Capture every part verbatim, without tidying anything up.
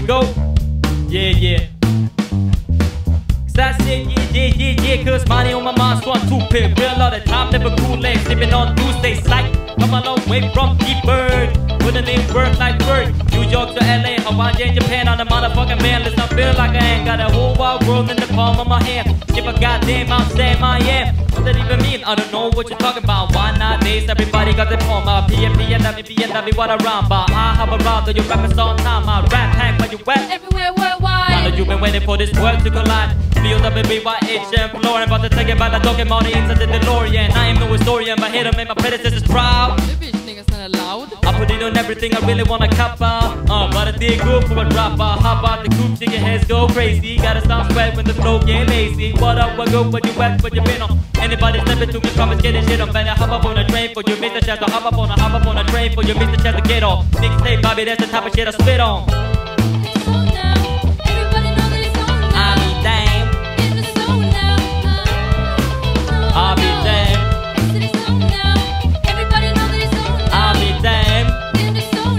go. Yeah, yeah. I said yeah, yeah, yeah, yeah, cause money on my mind, so I'm too big. Real all the time, never cool legs, sipping on Tuesdays like come a long way from T-Bird. Wouldn't it work like work? New York to L A, Hawaii and Japan on the motherfucking man list. I feel like I ain't got a whole wide world in the palm of my hand. If I goddamn I'm saying I am. What does that even mean? I don't know what you're talking about. Why nowadays everybody got their palm out? P and P and W, P and W, what I rhyme by. I have a rhyme that you rapping all time. I rap hack where you at? Everywhere worldwide. I know you've been waiting for this world to collide. B O W B Y H and Florian, about to take it by the dog and Marty into the DeLorean. I am no historian, but here to make my predecessors proud. Du bitch niggas not allowed. I put it on everything I really wanna cop out. Uh, but I did good for a drop out. How about the coupe, chicken heads go crazy? Gotta stop sweat when the flow get lazy. What up, what go, what you wet, what you been on? Anybody step into me, promise getting shit on. Better hop up on a train for you, miss the chance to hop up on a hop up on a train for you, miss the chance to get off. Mixtape, Bobby, that's the type of shit I spit on. It's on now. Everybody know that it's on now. I be damn, It's on now. I be damn, It's that it's on now. Everybody know that it's on now. I be damn. It's on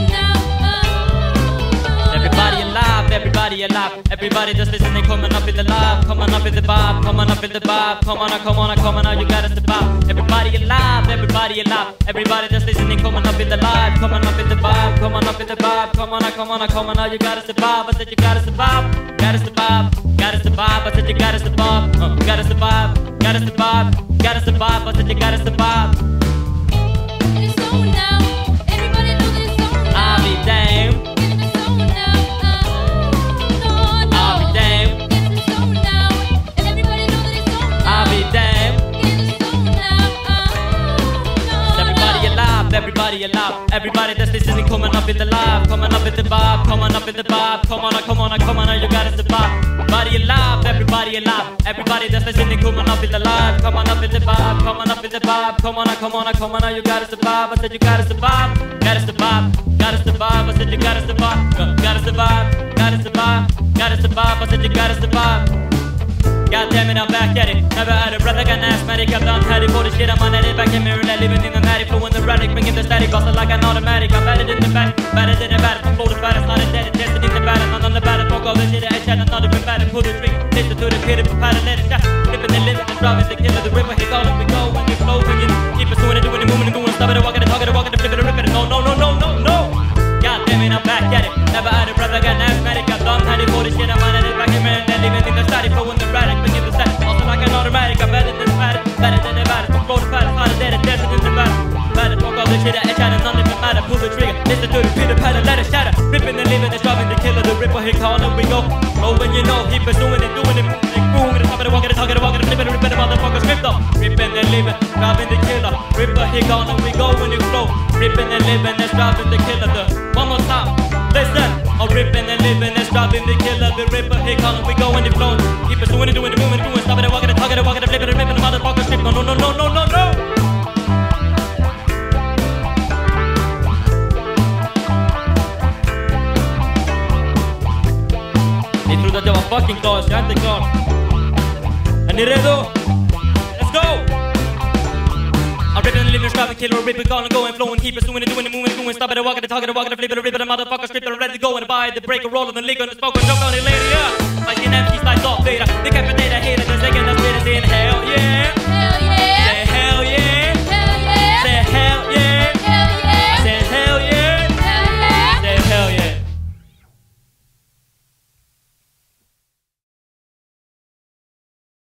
now. Everybody alive, everybody alive. Everybody just listening, coming up in the live, coming up in the vibe, coming up in the vibe. Come on, come on, come on, you gotta survive. Everybody alive, everybody alive. Everybody just listening, coming up in the live, coming up in the vibe, coming up in the vibe. Come on, come on, come on, you gotta survive. I said you gotta survive, gotta survive, gotta survive. I said you gotta survive, uh, gotta survive, gotta survive, gotta survive. I said you gotta survive. It's on now. Everybody know that it's on now. I be damn, It's on now. I be damn, It's on now. And everybody know that it's on now. I be damn. It's on now. Everybody alive, everybody alive. Everybody that's listening, coming up in the live, coming up in the vibe, coming up in the vibe. Come on, come on, come on, you gotta survive. Everybody alive, everybody alive. Everybody that's listening, coming up in the live, coming up in the vibe, coming up in the vibe. Come on, come on, come on, you gotta survive. I said you gotta survive, gotta survive, gotta survive. I said you gotta survive, uh, gotta survive, gotta survive, gotta survive. I said you gotta survive. God damn it, I'm back at it. Never had a brother, got an asthmatic. I'm done tidy for the shit. I'm on it. Back in mirror, living in the matic. Flowing the radic, bringing the static. Also like an automatic. I'm better than the batter, better than the batter. I'm flow the batter, not a dead. Tested in the batter, not on the batter. Fuck all the shit. I chat another been batter. Pull the trigger, listen to the pit of a pattern. Let it shot. Living and living, the driving, the killer, the river. He called up, we go, when we flow, when you keep pursuing it, doing it, moving it, doing it, stopping it, walking it, talking it, walking it, flipping it, ripping it. No, no, no, no, no, no. God damn it, I'm back at it. Never had a brother, got an asthmatic. I'm done tidy for the shit. I'm on it. Back in mirror, living in the static. Flowing the radic, bringing the static. Like an automatic, I'm better than the matter, better than the matter. From flow to pattern, harder than a desert in the matter. Matter, fuck all the shit that ain't shining, none of it matter. Pull the trigger, listen to the pitter patter, let it shatter. Ripping and living, and driving the killer, the ripper, he calling, we go. Oh, when you know, he pursuing it, doing it, moving it, booming it, talking it, walking it, talking it, walking it, flipping it, ripping it, motherfucker, script up. Ripping and living, driving the killer, ripper, he calling, we go when you flow. Ripping and living, and driving the killer, the one more time. Listen, I'm ripping and living, and driving the killer, the ripper, he calling, we go when you flow. Keep pursuing it, doing it, moving it, doing it, stopping it, walking it, talking it, walking it, flipping it, ripping it, motherfucker, script. No, no, no, no, no, no, no. Ni trodde att jag var fucking klar, så jag är inte klar. Är ni redo? Let's go! I'm ripping and living, striving, killer, ripping, calling, going, flowing, keep pursuing it, doing it, moving it, doing, stopping it, walking it, talking it, walking it, flipping it, ripping it, motherfucker, script, ready to go and buy the break, a roll of the league on the spoken, jump on it later, yeah. My skin empty,